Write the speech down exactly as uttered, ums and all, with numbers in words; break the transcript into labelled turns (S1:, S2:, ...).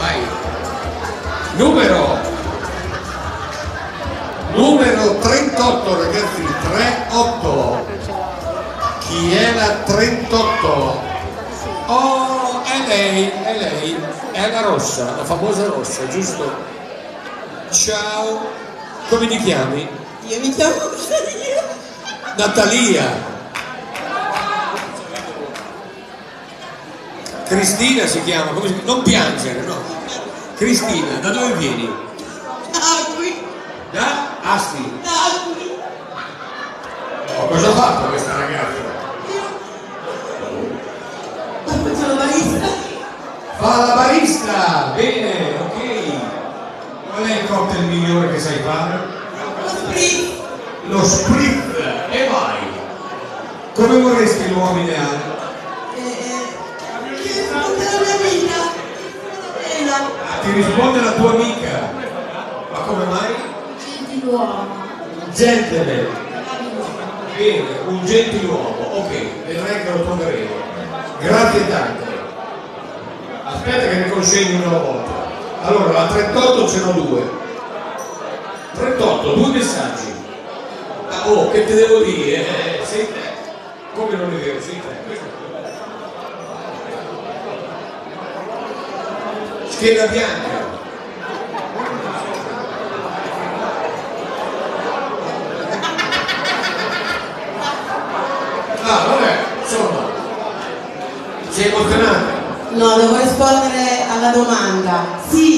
S1: vai. Numero numero trentotto, ragazzi, trentotto. Chi è la trentotto? Oh, è lei, è lei, è la rossa, la famosa rossa, giusto? Ciao, come ti chiami?
S2: Io mi chiamo Natalia.
S1: Natalia. Cristina si chiama, come si chiama? Non piangere, no? Cristina, da dove vieni?
S2: Da qui.
S1: Da Asti.
S2: Da qui.
S1: Oh, cosa ha fatto questa ragazza?
S2: Faccio la barista.
S1: Fa la barista! Bene, ok. Qual è il cocktail migliore che sai fare?
S2: Lo spritz.
S1: Lo spritz. E vai! Come vorresti l'uomo ideale? Ti risponde la tua amica, ma come mai?
S2: Gentiluomo.
S1: Gentile. Bene, un gentiluomo, ok, vedrai che lo troveremo. Grazie tante. Aspetta che ne consegni una volta. Allora, la trentotto ce n'ho due. trentotto, due messaggi. Ah, oh, che te devo dire? Eh, sei te. Come non è vero, sei te. Scheda bianca. Ah, vabbè, insomma, sei emozionata?
S2: No, devo rispondere alla domanda. Sì.